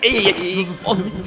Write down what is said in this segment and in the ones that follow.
Oğlum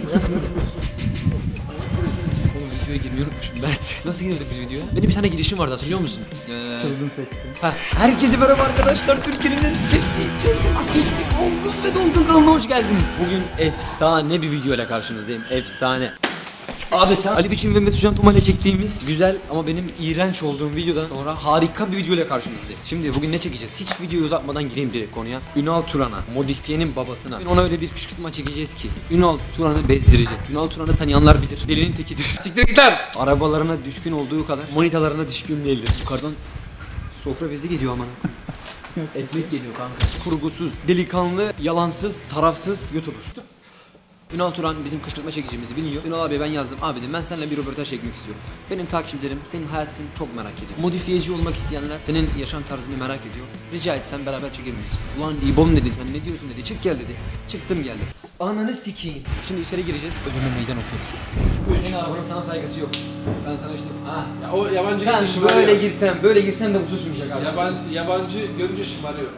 videoya girmeyi unutmuşum Mert. Nasıl girdik biz videoya? Benim bir tane girişim vardı, hatırlıyor musun? Çılgın seksi. Herkese merhaba arkadaşlar. Türkiye'nin en seksi, çılgın, ateşli, olgun ve dolgun kanalına hoş geldiniz. Bugün efsane bir video ile karşınızdayım. Efsane. Abi Ali Biçim ve Mesut Can Toma ile çektiğimiz güzel ama benim iğrenç olduğum videodan sonra harika bir video ile karşınızdayım. Şimdi bugün ne çekeceğiz? Hiç videoyu uzatmadan gireyim direkt konuya. Ünal Turan'a, modifiyenin babasına. Ona öyle bir kışkırtma çekeceğiz ki Ünal Turan'ı bezdireceğiz. Ünal Turan'ı tanıyanlar bilir. Delinin tekidir. Siktir git lan! Arabalarına düşkün olduğu kadar manitalarına düşkün değildir. Yukarıdan sofra bezi geliyor aman. Ekmek geliyor kanka. Kurgusuz, delikanlı, yalansız, tarafsız YouTuber. Ünal Turan bizim kışkırtma çekeceğimizi biliyor. Ünal abi ben yazdım. Abi dedim ben seninle bir röportaj çekmek istiyorum. Benim takipçilerim senin hayatını çok merak ediyor. Modifiyeci olmak isteyenler senin yaşam tarzını merak ediyor. Rica etsem beraber çekebilir misin? Ulan İbom dedi, sen ne diyorsun dedi. Çık gel dedi. Çıktım geldim. Ananı sikeyim. Şimdi içeri gireceğiz. Ölüme meydan okuyoruz. Senin arabanın sana saygısı yok. Ben sana işte Ya o yabancı sen böyle girsen de bu susmayacak abi. Yabancı görünce şımarıyor.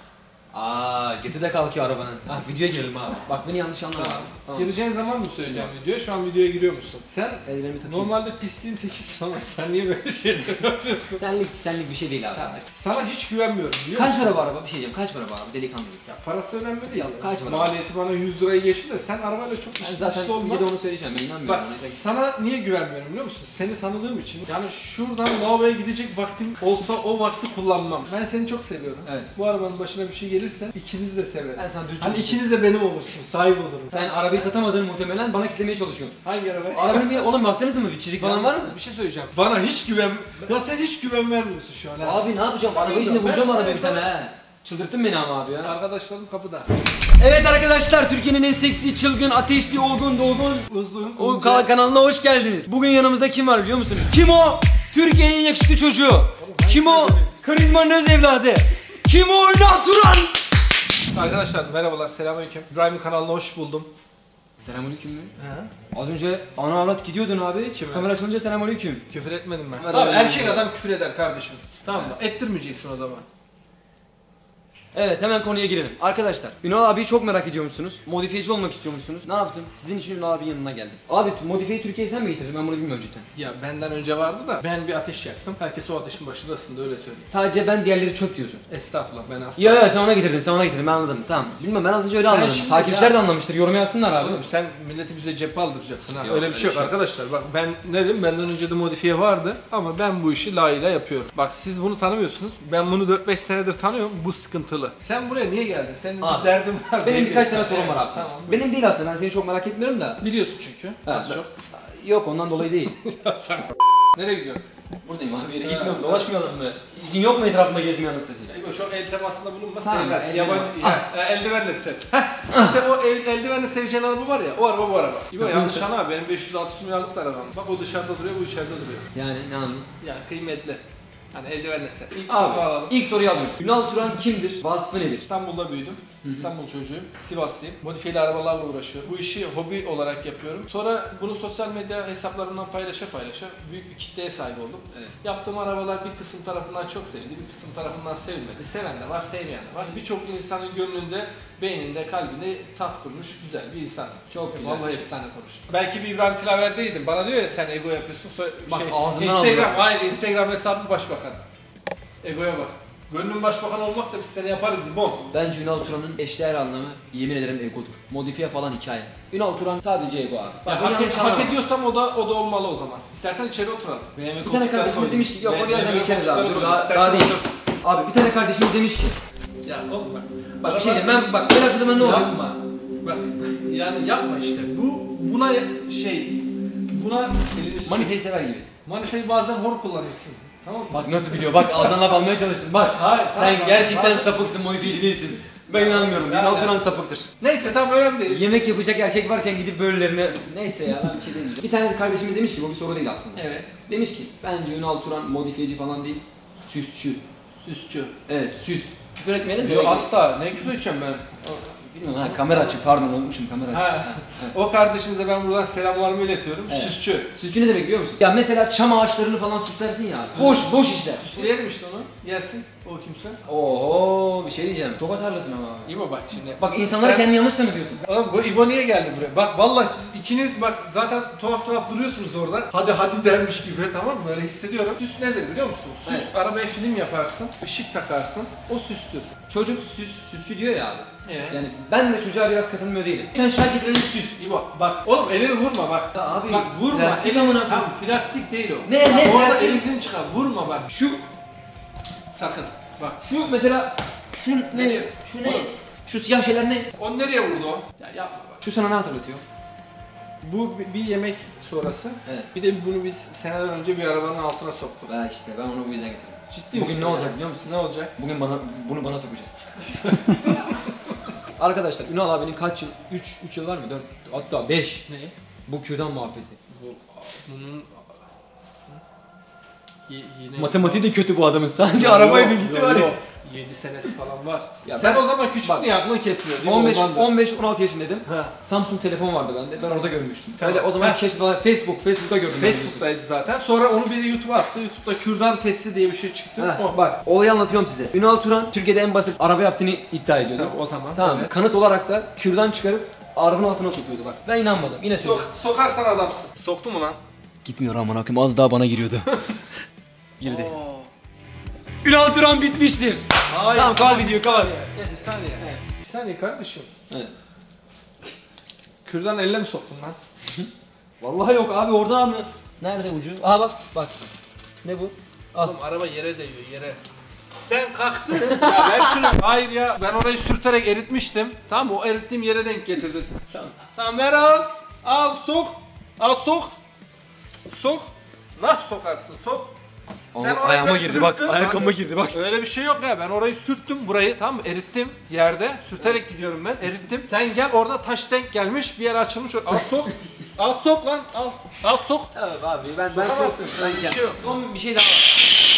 Götü de kalkıyor arabanın. Videoya girelim abi. Bak beni yanlış anlama. Tamam. Gireceğin zaman mı söyleyeceğim videoya? Şu an videoya giriyor musun? Sen normalde pisliğin tekisin ama sen niye böyle şeyler yapıyorsun? Senlik bir şey değil abi. Tamam. Sana hiç güvenmiyorum biliyor musun? musun? Kaç para bu araba? Bir şey diyeceğim. Kaç para bu araba? Delikanlılık. Ya parası önemli değil. Kaç para? Maliyeti bana 100 lirayı geçti de sen arabayla çok Ben işin zaten olma. bir de onu söyleyeceğim. Ben inanmıyorum. Bak sana niye güvenmiyorum biliyor musun? Seni tanıdığım için. Yani şuradan lavaboya gidecek vaktim olsa o vakti kullanmam. Ben seni çok seviyorum. Evet. Bu arabanın başına bir şey gelirse ikiniz de severim. Ben sana hani ikiniz de benim olursun, sahip olurum. Sen arabayı satamadığını muhtemelen bana kitlemeye çalışıyorsun. Hangi araba? Arabanın bir oğlum baktınız mı? Bir çizik falan var mı? Bir şey söyleyeceğim. Bana hiç güven... Ya sen hiç güven vermiyorsun şu an. Abi ne yapacağım? Arabayı içinde vuracağım arabayı sana he. Çıldırttın beni ama abi ya. Arkadaşlarım kapıda. Evet arkadaşlar, Türkiye'nin en seksi, çılgın, ateşli, olgun, dolgun, uzun kanalına hoş geldiniz. Bugün yanımızda kim var biliyor musunuz? Kim o? Türkiye'nin en yakışıklı çocuğu. Kim o? Karizmanın öz evladı. Kim o? Ünal Turan. Arkadaşlar merhabalar, selamünaleyküm. İbrahim'in kanalına hoş buldum. Selamünaleyküm mü? Az önce ana avrat gidiyordun abi. Kamera açılınca selamünaleyküm. Küfür etmedim ben. Abi erkek adam küfür eder kardeşim. Tamam mı? Ettirmeyeceksin o zaman. Evet, hemen konuya girelim. Arkadaşlar, Ünal abiyi çok merak ediyor musunuz? Modifiyeci olmak istiyor musunuz? Ne yaptım? Sizin için Ünal abinin yanına geldim. Abi modifiyeyi Türkiye'ye sen mi getirdin? Ben bunu bilmiyorum cidden. Ya benden önce vardı da ben bir ateş yaktım. Herkes o ateşin başındasın da öyle söyleyeyim. Sadece ben, diğerleri çöp diyorsun. Estağfurullah, ben aslında... Ya sen ona getirdin, ben anladım. Tamam. Bilmem, ben az önce öyle anladım. Takipçiler de anlamıştır. Yorum yazsınlar abi. Oğlum sen milleti bize cephe aldıracaksın ha. Yok, öyle bir şey yok arkadaşlar. Bak ben ne dedim? Benden önce de modifiye vardı ama ben bu işi layığıyla yapıyorum. Bak siz bunu tanımıyorsunuz. Ben bunu 4-5 senedir tanıyorum. Bu sıkıntılı. Sen buraya niye geldin? Senin bir derdin var. Benim birkaç tane sorum var abi. Tamam. Benim değil aslında. Ben seni çok merak etmiyorum da. Biliyorsun çünkü. Az çok. Yok, ondan dolayı değil. Nereye gidiyorsun? Buradayım abi, yere gitmiyorum. Dolaşmayalım mı? İzin yok mu etrafımda gezmeye anasını satayım? Çok el temasında bulunma, tamam, sevmez. Yabancı eldivenle sev. İşte o eldivenle seveceğin araba var ya, o araba bu araba. İbo yanlış anlama, benim 500-600 milyarlık da arabam. Bak o dışarıda duruyor, bu içeride duruyor. Yani ne anladın? Yani kıymetli. Hani eldivenle sev. İlk soruyu alalım. Ünal Turan kimdir? Vasfı nedir? İstanbul'da büyüdüm. İstanbul çocuğuyum. Sivaslıyım. Modifiyeli arabalarla uğraşıyorum. Bu işi hobi olarak yapıyorum. Sonra bunu sosyal medya hesaplarımdan paylaşa büyük bir kitleye sahip oldum. Evet. Yaptığım arabalar bir kısım tarafından çok sevildi, bir kısım tarafından sevilmedi. Seven de var, sevmeyen de var. Birçok insanın gönlünde, beyninde, kalbinde taht kurmuş güzel bir insan. Çok güzel. Vallahi efsane konuştum. Belki bir İbrahim Tilaver'deydim. Bana diyor ya sen ego yapıyorsun. Bak ağzından Instagram, aynı Instagram hesabı başbakan. Egoya bak. Gönlün başbakan olmazsa biz seni yaparız İbom. Bence Ünal Turan'ın eşdeğer anlamı yemin ederim egodur. Modifiye falan hikaye. Ünal Turan sadece ego abi. Bak, hak ediyorsam o da olmalı o zaman. İstersen içeri oturalım. Bir tane kardeşimiz demiş ki yok o birazdan geçeriz abi. Dur daha değil. Abi bir tane kardeşimiz demiş ki. Ya oğlum bak. Bak bir şey diyeceğim, ben bak böyle zaman ne olur? Yapma. Bak yani yapma işte. Buna maniteyi sever gibi. Maniteyi bazen hor kullanırsın. Tamam mı? Bak nasıl biliyor, bak ağzından laf almaya çalıştım bak. Hayır, sen tamam, gerçekten sapıksın, modifiyeci değilsin. Ben inanmıyorum, Ünal Turan sapıktır. Neyse tamam, önemli değil. Yemek yapacak erkek varken gidip böylelerine... Neyse ya, ben bir şey demeyeceğim. Bir tane kardeşimiz demiş ki, bu bir soru değil aslında. Evet. Demiş ki, bence Ünal Turan modifiyeci falan değil, süsçü. Süsçü. Evet, süs. Küfür etmeyelim de. Yok asla, ne küfür edeceğim ben? Gitmiyorum ha, kamera açık, pardon unutmuşum, kamera açık. Ha. O kardeşimize ben buradan selamlarımı iletiyorum. Evet. Süsçü. Süsçü ne demek biliyor musun? Ya mesela çam ağaçlarını falan süslersin ya. Boş işler. Süsleyelim işte onu. Gelsin o kimse. Oho, bir şey diyeceğim. Çok atarlısın ama abi. İbo bak şimdi. Bak insanlara Sen- kendini yanlış tanıtıyorsun. Oğlum bu İbo niye geldi buraya? Bak vallahi siz ikiniz bak zaten tuhaf duruyorsunuz orada. Hadi dermiş gibi, tamam mı? Böyle hissediyorum. Süs nedir biliyor musun? Süs, Evet. arabaya film yaparsın, ışık takarsın. O süstür. Çocuk süsçü diyor ya abi. Evet. Yani ben de çocuğa biraz katılmıyor değilim. Sen şarj getirelim süs. İbo bak oğlum elini vurma bak. Ya abi, bak vurma. plastik elini- amına koyayım. Tamam plastik değil o. Ne, Bak, ne orada plastik? elini çıkar. Vurma bak. Şu Sakın. Bak. şu mesela şu ne? Şu ne? Oğlum. Şu siyah şeyler ne? O nereye vurdu o? Ya yapma bak. Şu sana ne hatırlatıyor? Bu bir yemek sonrası. Evet. Bir de bunu biz seneler önce bir arabanın altına soktuk. Ha işte ben onu bu yüzden getirdim. Ciddi Bugün misin ne ya? olacak biliyor musun? Ne olacak? Bugün bunu bana sokacağız. Arkadaşlar Ünal abinin kaç yıl? 3 yıl var mı? 4 hatta 5. Ne? Bu kürdan muhabbeti. Bunun yine Matematiği de kötü bu adamın. Sadece arabaya bilgisi var ya. 7 senesi falan var. Ya Sen ben- o zaman küçük bak, diye aklın kesmiyor değil mi? Ondandır. 15-16 yaşındaydım. Ha. Samsung telefon vardı bende. Ben orada görmüştüm. Tamam. Öyle o zaman Ha. keşif falan Facebook'ta gördüm. ben biliyorsun. Facebook'taydı zaten. Sonra onu biri YouTube'a attı. YouTube'da kürdan testi diye bir şey çıktı. Ha, O. bak olayı anlatıyorum size. Ünal Turan Türkiye'de en basit araba yaptığını iddia ediyordu. Tamam, o zaman. Tamam. Evet. Kanıt olarak da kürdan çıkarıp arabanın altına sokuyordu bak. Ben inanmadım. Yine söylüyorum. Sokarsan adamsın. Soktu mu lan? Gitmiyor aman akım, az daha bana giriyordu. Girdi. Ünal Turan bitmiştir. Hayır. Tamam, kapat videoyu, kapat. Bir saniye. Bir saniye kardeşim. Evet. Kürdan elle mi soktun lan? Vallahi yok abi, orada abi. Nerede ucu? Aha bak. Ne bu? Al. Oğlum araba yere değiyor yere. Sen kalktın. Ya ver şunu. Hayır ya. Ben orayı sürterek eritmiştim. Tamam mı? O erittiğim yere denk getirdin. Tamam ver al. Al sok. Al sok. Sok. Nah sokarsın sok. Sen orayı ayağıma ben girdi bak, sürttüm. ayakkabıma girdi bak. Öyle bir şey yok ya. Ben orayı sürttüm burayı, tamam mı? Erittim yerde. Sürterek gidiyorum ben. Erittim. Sen gel, orada taş denk gelmiş. Bir yer açılmış. Al sok. Al sok lan. Al. Al sok. Evet abi ben Sokamazsın. ben Bir şey yok. Son bir şey daha var.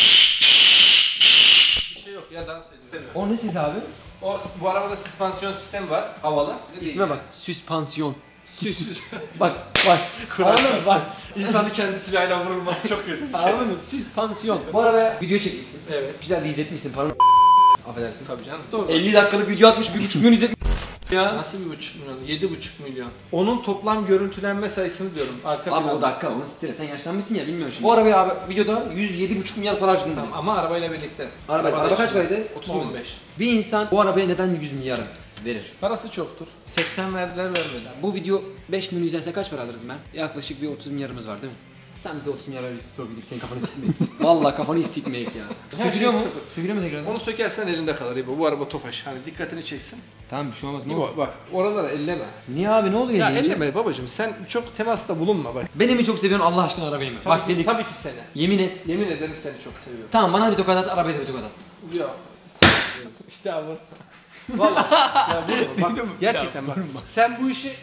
Bir şey yok ya, dans edin. O ne siz abi? Bu arabada süspansiyon sistemi var. Havalı. İsme bak. Süspansiyon. Süs. Bak. Anladın mı? Bak. İnsanı kendi silahıyla vurulması çok kötü bir şey. Anladın mı? Süspansiyon. Bu arabaya video çekmişsin. Evet. Güzel de izletmişsin. Paranı affedersin. Tabii canım. Doğru. 50 dakikalık video atmış, 1,5 milyon izletmiş ya. Nasıl 1,5 milyon? 7,5 milyon. Onun toplam görüntülenme sayısını diyorum. Arka Abi planda. o dakika onu sitire, sen yaşlanmışsın ya, bilmiyorum şimdi. Bu arabaya abi videoda 107,5 milyar para harcadın. Tamam, ama arabayla birlikte. Araba kaç içinde. paraydı? 30 milyon. 15. Bir insan bu arabaya neden 100 milyar verir? Parası çoktur. 80 verdiler vermediler. Bu video 5 milyon izlense kaç para alırız ben? Yaklaşık bir 30 milyarımız var değil mi? Sen bize 30 milyar ver, biz store gidip senin kafanı sikmeyek. Vallahi kafanı sikmeyek ya. Her Sökülüyor şey mu? sıfır. Sökülüyor mu tekrar? Onu sökersen elinde kalır İbo. Bu araba Tofaş. Hani dikkatini çeksin. Tamam, bir şey olmaz, ne olur? İbo bak oralara elleme. Niye abi, ne oluyor Ya deyince? elleme babacığım, sen çok temasta bulunma bak. Beni mi çok seviyorsun Allah aşkına, arabayı mı? Bak dedik. Tabii ki seni. Yemin et. Yemin ederim seni çok seviyorum. Tamam, bana bir tokat at, arabaya da bir tokat at. Ya. Bir daha vur. Valla. Ya vurma. Bak, gerçekten bak. Sen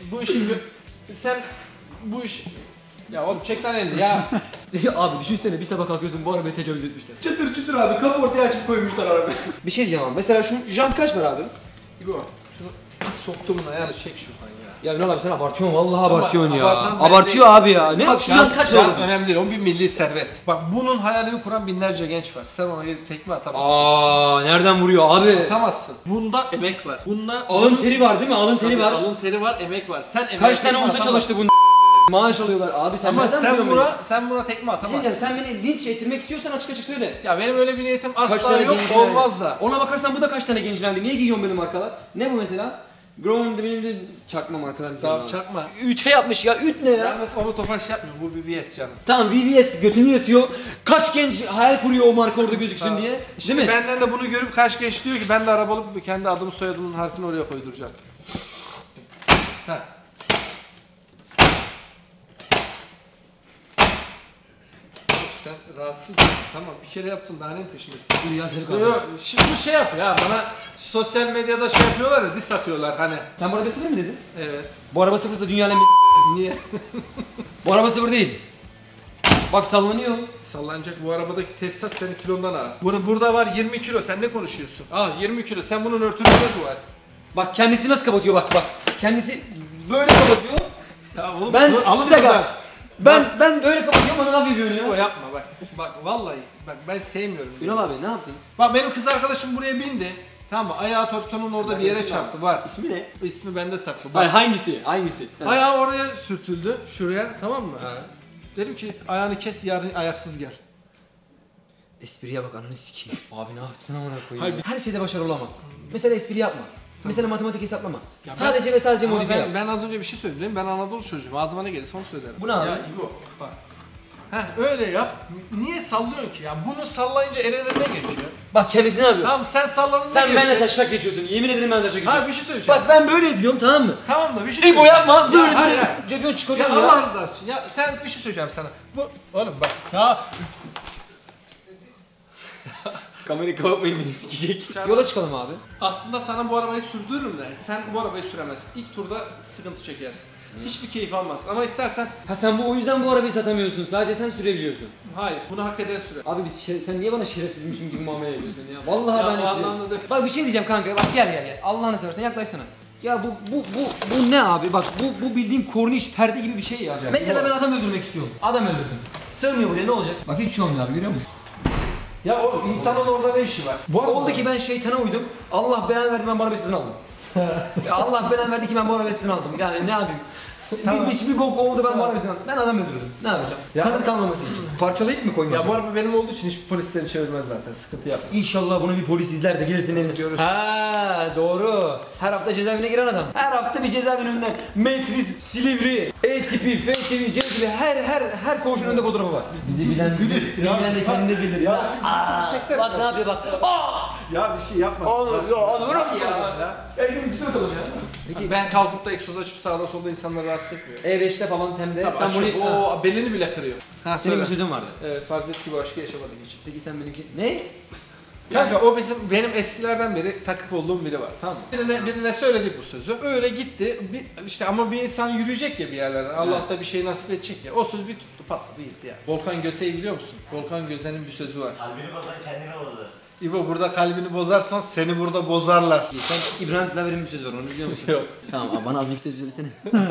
bu işi ya oğlum çek lan elini ya. Abi düşünsene, bir sabah kalkıyorsun bu arabaya tecavüz etmişler. Çıtır çıtır abi, kapı ortaya açıp koymuşlar arabayı. Bir şey diyeceğim abi, mesela şu jant kaç para abi? İbo şunu soktuğumun ayağını çek şuradan ya. Ya Ünal abi sen abartıyorsun, vallahi abartıyorsun ya. abartan ben Abartıyor değil. abi ya. Ne bak, şu jant kaç Jant para? önemli değil, o bir milli servet. Bak bunun hayalini kuran binlerce genç var. Sen ona gelip tekme atamazsın. Aa, nereden vuruyor abi? Atamazsın. Bunda emek var. Bunda Alın teri var değil mi? Alın teri var. Alın teri var, emek var. Sen emek Kaç tane usta çalıştı bu maaş alıyorlar abi, sen Ama nereden sen biliyorsun sen buna tekme beni? atamazsın. Diyeceğim, sen beni linç ettirmek istiyorsan açık açık söyle. Ya benim öyle bir niyetim Kaç asla tane yok, genç olmaz yani? da. Ona bakarsan bu da kaç tane gençlendi. Niye giyiyorsun böyle markalar? Ne bu mesela? Grown de benim de çakma markalar. Tamam çakma. Üte yapmış ya, üt ne ya? Yalnız onu Tofaş yapmıyor, bu BBS canım. Tamam, VVS götünü yatıyor. Kaç genç hayal kuruyor o marka orada gözüksün Tamam. diye. Değil mi? Benden de bunu görüp kaç genç diyor ki ben de araba alıp kendi adımı soyadımın harfini oraya koyduracağım. Heh. Sen rahatsız mısın? Tamam bir kere yaptın, daha neyin peşindesin? Dur ya, seni Yok, kaldır. şimdi bu şey yapıyor ya, bana sosyal medyada şey yapıyorlar ya, diss atıyorlar hani. Sen bu araba sıfır mı dedin? Evet. Bu araba sıfırsa dünyanın Niye? Bu araba sıfır değil. Bak sallanıyor. Sallanacak, bu arabadaki tesisat senin kilondan ağır. Burada var 20 kilo, sen ne konuşuyorsun? Al 20 kilo, sen bunun örtülüğüne dua et. Bak kendisi nasıl kapatıyor bak. Kendisi böyle kapatıyor. Ya oğlum Ben alın bir dakika. buradan. Ben böyle kapatıyorum bana laf yapıyorsun O ya. yapma bak. Bak vallahi bak ben sevmiyorum. Ünal abi ne yaptın? Bak benim kız arkadaşım buraya bindi. Tamam mı? Ayağı torpitonun orada bir yere çarptı. Var. İsmi ne? İsmi bende saklı. Hayır Bak. hangisi? Ayağı oraya sürtüldü. Şuraya, tamam mı? Ha. Dedim ki ayağını kes, yarın ayaksız gel. Espriye bak ananı sikeyim. Abi ne yaptın amına koyayım? Hayır. Her şeyde başarılı olamazsın. Mesela espri yapma. Mesela matematik hesaplama. Ya Sadece ve sadece Ama modifiye yap. ben az önce bir şey söyledim. değil mi? Ben Anadolu çocuğum. Ağzıma ne gelirse onu söylerim. Bu ne abi? Ya İbo bak. Heh öyle yap. Niye sallıyorsun ki ya? Bunu sallayınca el önüne geçiyor. Bak kendisi ne yapıyor? Tamam sen salladın Sen geçiyor. benimle taşak geçiyorsun. Yemin ederim ben taşak geçiyorum. Hayır bir şey söyleyeceğim. Bak ben böyle yapıyorum tamam mı? Tamam da bir şey İbo yapma böyle hayır, böyle. hayır. Cebiyon Ya çıkarıyorum ya. Allah rızası için. Ya sen bir şey söyleyeceğim sana. Bu oğlum bak. Ya Kamerayı kapatmayın beni sikecek. Yola çıkalım abi. aslında sana bu arabayı sürdürürüm de sen bu arabayı süremezsin. İlk turda sıkıntı çekersin. Hiçbir keyif almazsın ama istersen Ha sen o yüzden bu arabayı satamıyorsun. Sadece sen sürebiliyorsun. hayır bunu hak eden sürer. Abi sen niye bana şerefsizmişim gibi muamele ediyorsun ya? Vallahi Ya ben o istiyorum. anlamda değil. Bak bir şey diyeceğim kanka. Bak gel. Allah'ını seversen yaklaşsana. Ya bu ne abi? Bak bu bildiğin korniş perde gibi bir şey ya. Mesela ben adam öldürmek istiyorum. Adam öldürdüm. Sığmıyor buraya ne olacak? Bak hiç şey olmuyor abi görüyor musun? Ya o insanın orada ne işi var? Bu oldu ki ben şeytana uydum. Allah belanı verdi ben bu arabayı satın aldım. Ya Allah belanı verdi ki ben bu arabayı satın aldım. Yani ne yapayım? Tamam. Bir bok oldu ben bu arabayı satın aldım. Ben adam öldürdüm. Ne yapacağım? Ya- Kanıt kalmaması için. Parçalayıp mı koyayım Ya bu acaba? araba benim olduğu için hiçbir polis seni çevirmez zaten. Sıkıntı yapma. İnşallah bunu bir polis izler de gelirsin evine. Görürsün. Ha doğru. Her hafta cezaevine giren adam. Her hafta bir cezaevinin önünden Metris, Silivri, E tipi, F tipi, C tipi her koğuşun önünde fotoğrafı var. Bizi bilen bilir. Bilen de kendine bilir. Ya. Çeksene. Bak ne yapıyor bak. Ya bir şey yapma. Oğlum ya olur mu ya? Ya. Elim gidiyor kalacak. Peki Ben kalkıp da egzoz açıp sağda solda insanları rahatsız etmiyorum. E5'te falan temde Tabii sen açıp, bunu... Ha, o belini bile kırıyor. Ha senin bir söyle. sözün vardı. Evet farz et ki bu aşkı yaşamadık hiç. Peki sen benimki... Ne? Kanka o benim eskilerden beri takık olduğum biri var, tamam mı? Birine söyledik bu sözü. Öyle gitti. İşte ama bir insan yürüyecek ya bir yerlerden. Allah da bir şey nasip edecek ya. O söz bir tuttu patladı gitti ya. Volkan Göse'yi biliyor musun? Volkan Göse'nin bir sözü var. Kalbini bozan kendini bozar. İbo burada kalbini bozarsan seni burada bozarlar. Sen İbrahim Tlaver'in bir sözü var onu biliyor musun? Yok. Tamam abi bana az önceki sözü söylesene.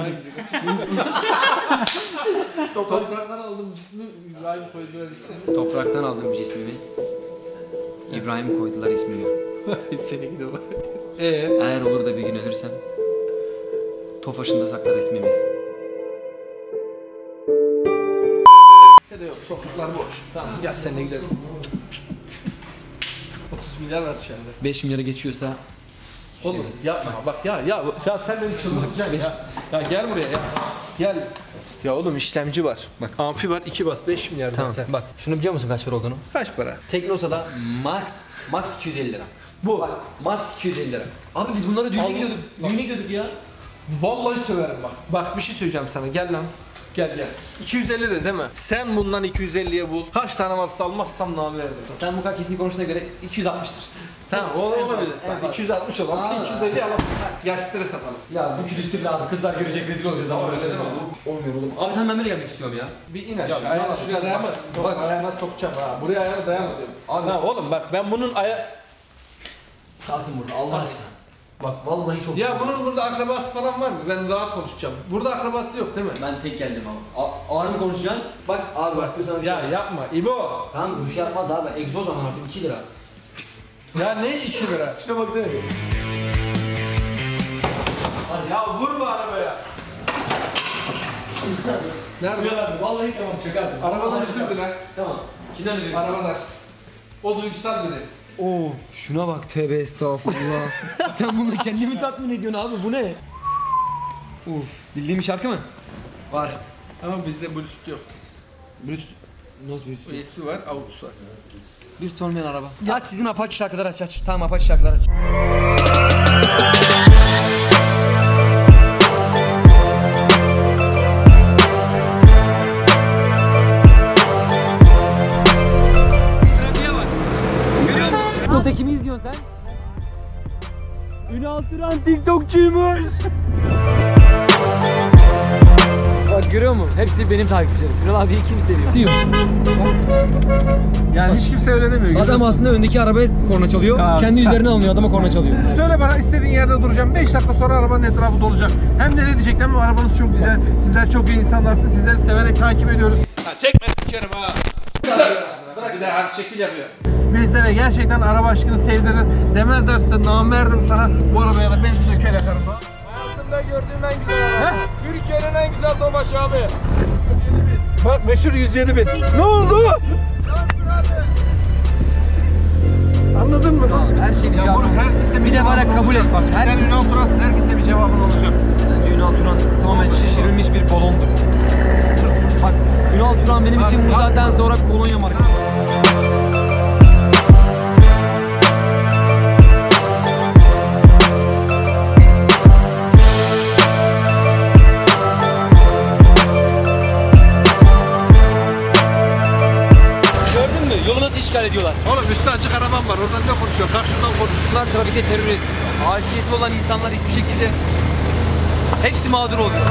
Topraktan aldım cismi İbrahim koydular ismini. Topraktan aldım cismimi. İbrahim koydular ismimi. Seni gidi bak. Eğer olur da bir gün ölürsem Tofaş'ında saklar ismimi. Kimse de yok. Sokaklar boş. Tamam. Gel seninle gidelim. 30 milyar var içeride. 5 milyara geçiyorsa Oğlum yapma bak ya sen beni çıldırtacaksın ya. Ya gel buraya ya. Gel. Ya oğlum işlemci var. Bak amfi var 2 bas 5 milyar tamam zaten. bak şunu biliyor musun kaç para olduğunu? Kaç para? Teknosa'da max 250 lira. Bu. Bak max 250 lira. Abi biz bunlara düğüne Allah- gidiyorduk. Düğüne gidiyorduk ya. Vallahi söverim bak. Bak bir şey söyleyeceğim sana gel lan. Gel. 250 de değil mi? Sen bundan 250'ye bul. Kaç tane varsa almazsam namerdim. Sen bu kadar kesin konuştuğuna göre 260'tır. Tamam o olabilir. Evet, Bak 260 alalım. Aa. 250 alalım. Gel stres atalım. Ya bu külüstü bile abi kızlar görecek rezil olacağız ama öyle değil mi? Olmuyor oğlum. Abi tamam ben böyle gelmek istiyorum ya. Bir in aşağı. Ya, Ayağına bak, şuraya dayanmaz. bak. Bak ayağına sokacağım ha. Buraya ayağına dayanma diyorum. Abi- Ha, oğlum bak ben bunun Kalsın burada Allah aşkına. Bak vallahi çok... Ya bunun burada akrabası falan var mı? Ben rahat konuşacağım. Burada akrabası yok değil mi? Ben tek geldim abi. Ağır mı konuşacaksın? Bak abi bak sana bir şey. Ya yapma İbo. Tamam bir şey yapmaz abi. Egzoz aman abi 2 lira. Ya ne 2 lira? Şuna baksana bir. Ya vurma arabaya. Nerede? abi vallahi tamam çakardım. Arabadan özür diler. Tamam. Kimden özür dilerim? Arabadan. O duygusal biri. Of şuna bak tövbe estağfurullah. Sen bunu kendimi tatmin ediyorsun abi bu ne? Uf bildiğin bir şarkı mı? Var. Ama bizde Bluetooth yok. Bluetooth. Nasıl Bluetooth? USB var, AUX var. Bluetooth olmayan araba. Aç sizin Apache şarkıları aç. Tamam Apache şarkıları aç. Trafiğe bak. Görüyor musun? TikTok'ta kimi izliyorsun sen? Ünal Turan TikTokçuymuş. Bak görüyor biliyor musun? Hepsi benim takipçilerim. Ünal abiyi kim seviyor? Diyor. Yani hiç kimse öyle demiyor. Adam aslında öndeki arabaya korna çalıyor. Ya, Kendi üzerine almıyor, adama korna çalıyor. Söyle bana, istediğin yerde duracağım. 5 dakika sonra arabanın etrafı dolacak. Hem de ne diyecekler? Arabanız çok güzel. Sizler çok iyi insanlarsınız. Sizleri severek takip ediyoruz. Ha, çekme sikerim ha. Bırak bir de her şekil yapıyor. Bizlere gerçekten araba aşkını sevdirir. Demezlerse namerdim sana. Bu arabaya da benzin döker yakarım ha. Hayatımda gördüğüm en güzel araba. Türkiye'nin en güzel Tofaş abi. Bak meşhur 107 bin. Ne oldu? Anladın mı? Her şeyin Ya bunu herkese bir de bana kabul et bak. Sen Ünal Turansın, herkese bir cevabın olacak. Bence Ünal Turan tamamen şişirilmiş bir balondur. Bak Ünal Turan benim için bu saatten sonra kolonya markası. Gördün mü? Yolu nasıl işgal ediyorlar? Oğlum üstü açık arabam var, oradan ne konuşuyor? Kalk şuradan konuş. Bunlar trafikte terörist. Aciliyeti olan insanlar hiçbir şekilde hepsi mağdur oluyor.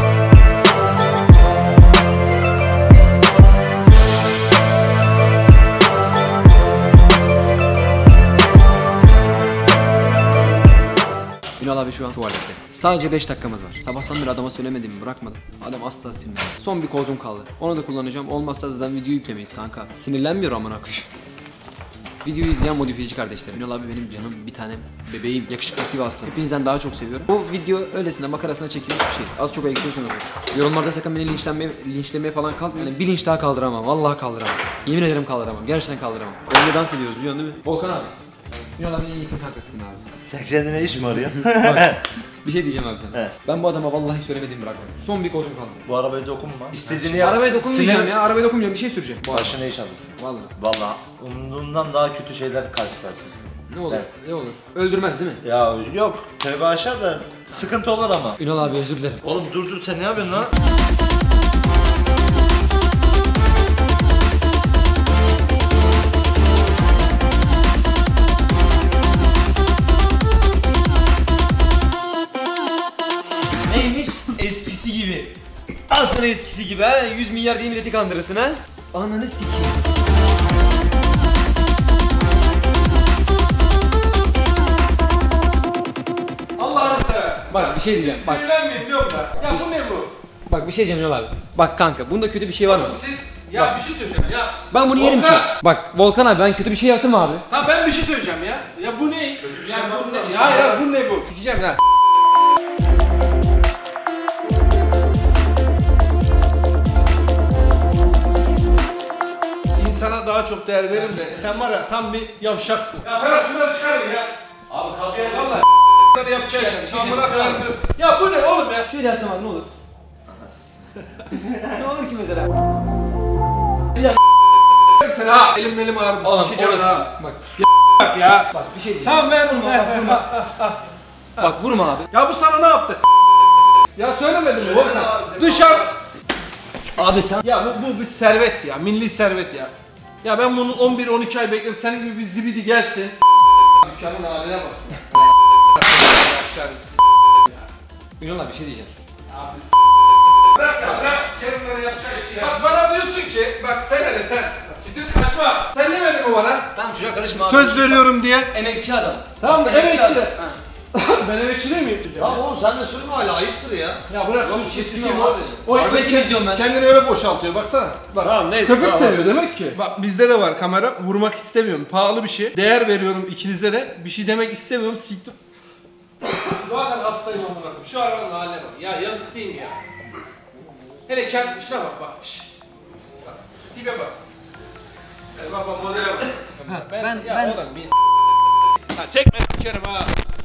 Ünal abi şu an tuvalette. Sadece 5 dakikamız var. Sabahtan beri adama söylemediğimi bırakmadım. Adam asla sinirlenmiyor. Son bir kozum kaldı. Onu da kullanacağım. Olmazsa zaten video yüklemeyiz kanka. Sinirlenmiyor amına koyayım. Videoyu izleyen modifiyeci kardeşlerim. Ünal abi benim canım, bir tanem, bebeğim, yakışıklı Sivaslı. Hepinizden daha çok seviyorum. Bu video öylesine makarasına çekilmiş bir şey. Az çok ayıkıyorsunuzdur. Yorumlarda sakın beni linçlemeye falan kalkmayın. Yani bir linç daha kaldıramam. Vallahi kaldıramam. Yemin ederim kaldıramam. Gerçekten kaldıramam. Önüne dans ediyoruz biliyorsun değil mi? Volkan abi. Ünal abi en yakın kankasısın abi. Sen kendine iş mi arıyorsun? Bak, bir şey diyeceğim abi sana. He. Ben bu adama vallahi söylemediğimi bırakmadım. Son bir kozum kaldı. Bu arabaya dokunma. İstediğini yap. Arabaya dokunmayacağım ya. Arabaya dokunmayacağım. Bir şey süreceğim. Başına iş alırsın. Vallahi. Valla umduğundan daha kötü şeyler karşılaşırsın. Ne olur? Evet. Ne olur? Öldürmez değil mi? Ya yok tövbe aşağı da sıkıntı olur ama. Ünal abi özür dilerim. Oğlum dur sen ne yapıyorsun lan? Neymiş? Eskisi gibi. Al sana eskisi gibi ha. 100 milyar diye milleti kandırırsın ha. Ananı sikeyim. Allah'ını seversen. Bak bir şey diyeceğim. Bak, Sinirlenmeyin diyorum da. Ya bu ne bu? bak bir şey diyeceğim Ünal abi. Bak kanka bunda kötü bir şey var mı? Siz ya bir şey söyleyeceğim ya. Ben bunu yerim ki. Volkan! Bak Volkan abi ben kötü bir şey yaptım mı abi? Tamam ben bir şey söyleyeceğim ya. Ya bu ne? Kötü bir şey bu ne? Ya bu ne bu? Diyeceğim lan. İnsana daha çok değer veririm de sen var ya tam bir yavşaksın. Ya Ferhat şunları çıkarın ya. Abi kapıya vallahi bunları yapacağız şimdi. Amına koyarım. Ya bu ne oğlum ya? Şöyle yapsam abi ne olur? Ne olur ki mesela? Sen ha elim ağrıdı. Oğlum Sikeceğim orası. ha. Bak. Bak ya. Bak bir şey diyeceğim. Tamam ver Vurma, ver bak, ver. vurma. Bak vurma abi. Ya bu sana ne yaptı? Ya söylemedim mi Volkan? Dışarı. Abi sen. Ya bu bir servet ya, milli servet ya. Ya ben bunun 11-12 ay bekliyorum. Senin gibi bir zibidi gelsin. Dükkanın haline bak. Ünal abi bir şey diyeceğim. Bırak ya, bırak. Sikerim böyle yapacak işi ya. Bak bana diyorsun ki, bak sen hele sen. Siktir kaçma. Sen demedin mi bana? Tamam çocuğa karışma abi. Söz veriyorum diye. Emekçi adam. Tamam Bak, emekçi. adam. Ha. Ben emekçi değil miyim? Ya oğlum sen de sürme hala ayıptır ya. Ya bırak Yok, sus, şey sikeyim sürmüyorum abi. abi. O Arabayı ekmek temizliyorum ben. kendini öyle boşaltıyor baksana. Bak. Tamam, neyse, Köpek tamam. seviyor demek ki. Bak bizde de var kamera. Vurmak istemiyorum. Pahalı bir şey. Değer veriyorum ikinize de. Bir şey demek istemiyorum. Siktir. Zaten hastayım amına koyayım. Şu arabanın haline bak. Ya yazık değil mi ya? Hele kendi şuna bak bak. Şşş. Bak. Tipe bak. Hele bak bak modele bak. ben- oğlum bir ha çekme sikerim ha.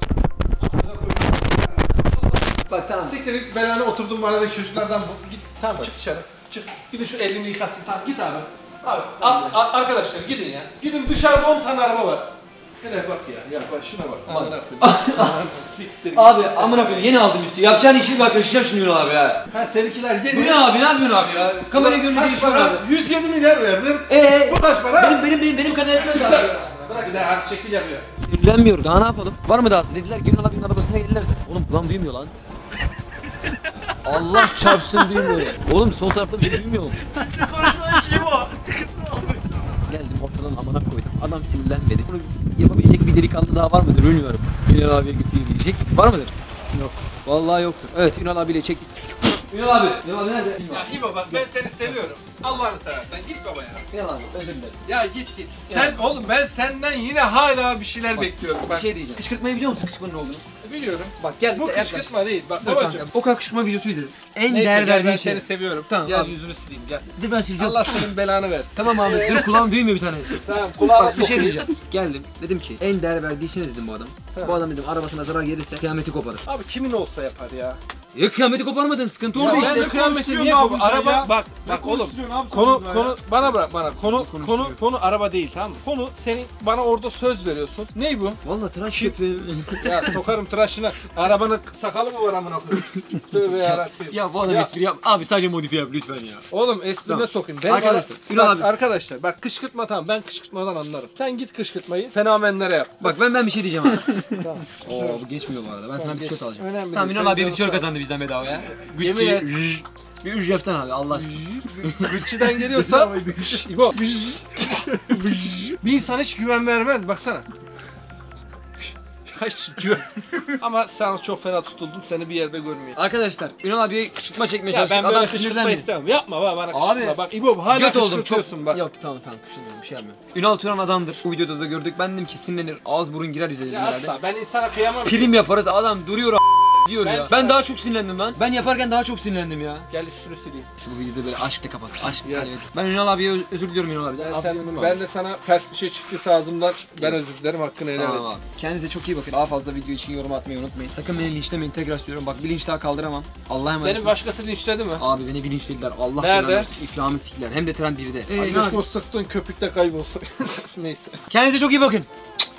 Bak tamam. Siktir git belanı oturdum mahalledeki çocuklardan bu. Git tamam çık dışarı. Çık. Gidin şu elini yıkasın. Tamam git abi. Abi arkadaşlar gidin ya. Gidin dışarıda 10 tane araba var. Hele bak ya. Ya bak şuna bak. Amına koyayım. Siktir git. Abi amına koyayım yeni aldım üstü. Yapacağın işi bak yaşayacağım şimdi Ünal abi ya. Ha seninkiler yedi. Bu ne abi ne yapıyorsun abi ya? Kamerayı görünce Kaç değişiyor para? abi. 107 milyar verdim. Bu kaç para? Benim kadar etmez Çıksa- abi. Bırak bir de her şekil yapıyor. Sinirlenmiyor daha ne yapalım? Var mı dahası? Dediler ki Ünal abinin arabasına gelirlerse. Oğlum kulağım duymuyor lan. Allah çarpsın duymuyorum. Oğlum sol tarafta bir şey duymuyorum. Konuşmanın şeyi bu. Sıkıntı abi. Geldim ortadan amana koydum. Adam sinirlenmedi. Bunu yapabilecek bir delikanlı daha var mıdır bilmiyorum. Ünal abiye götürebilecek. Var mıdır? Yok. Vallahi yoktur. Evet Ünal abiyle çektik. Ünal abi. Ünal abi nerede? Ya İbo bak ben seni seviyorum. Allah'ını seversen git baba ya. Ünal abi özür dilerim. Ya git git. Sen oğlum ben senden yine hala bir şeyler bekliyorum. Bir Bak şey diyeceğim. Kışkırtmayı biliyor musun kışkırtmanın ne olduğunu? biliyorum. Bak gel Bu bir de yaklaş. kışkırtma değil. Bak Dur babacım. kanka. O kadar kışkırtma videosu izledim. En Neyse değer gel ben verdiğin şey. seni seviyorum. Tamam, Gel abi. yüzünü sileyim gel. Dur ben sileceğim. Allah senin belanı versin. Tamam abi dur kulağım duymuyor bir tanesi. Tamam kulağına Bak bir şey sokayım. diyeceğim. Geldim. Dedim ki en değer verdiği şey ne dedim bu adam. Tamam. Bu adam dedim arabasına zarar gelirse kıyameti koparır. Abi kimin olsa yapar ya. Ya kıyameti koparmadın sıkıntı orada Ya işte. ben de kıyameti konuşuyorsun niye abi bu? sen Araba ya? bak Ne oğlum. konuşturuyorsun abi sen Konu burada konu ya? bana bırak bana. konuşturuyor? Konu araba değil tamam mı? Konu senin bana orada söz veriyorsun. Ney bu? Vallahi tıraş yapıyorum. Ya sokarım tıraşına. Arabanın sakalı mı var amına koyayım? Tövbe yarabbim. Ya bu adam Ya. espri yap. Abi sadece modifiye yap lütfen ya. Oğlum esprine Tamam. sokayım. Arkadaşlar, Ünal abi. Arkadaşlar bak kışkırtma tamam ben kışkırtmadan anlarım. Sen git kışkırtmayı fenomenlere yap. Bak ben bir şey diyeceğim abi. Oo bu geçmiyor bu arada. Ben sana bir tişört alacağım. Önemli Tamam değil. Ünal Sen abi bir canın tişört sağ ol. kazandı bizden bedava ya. Yemin et. Bir ücretten abi Allah aşkına. Gucci'den geliyorsa İbo. Bir insan hiç güven vermez baksana. Hiç güven. Ama sen çok fena tutuldum seni bir yerde görmüyor. Arkadaşlar Ünal abiye kışırtma çekmeye Ya çalıştık. ben böyle Adam kışkırtma sinirlendi. istemem. Yapma bana kışkırtma. Abi, Bak İbo hala Göt oldum çok. kışkırtıyorsun bak. Yok tamam kışırmıyorum bir şey yapmıyorum. Ünal Turan adamdır. Bu videoda da gördük. Ben dedim ki sinirlenir. Ağız burun girer bize dedim Ya herhalde. asla ben insana kıyamam. Prim yaparız adam duruyor diyor ya. Ben- Ben daha çok sinirlendim lan. Ben yaparken daha çok sinirlendim ya. Gel üstünü sileyim. İşte bu videoda böyle aşkla kapat. Aşk. Ya. Yani ben Ünal abiye özür diliyorum Ünal abiden. Ben de sana ters bir şey çıktıysa ağzımdan ben özür dilerim hakkını helal et. Tamam abi. Kendinize çok iyi bakın. Daha fazla video için yorum atmayı unutmayın. Sakın beni linçlemeyin. Tekrar söylüyorum. Bak bir linç daha kaldıramam. Allah'a emanet Seni başkası linçledi mi? Abi beni bir linçlediler. Allah Nerede? belanı versin. İflahımı siktiler. Hem de Trend 1'de. Ay keşke o sıktığın köpükte kaybolsa. Neyse. Kendinize çok iyi bakın.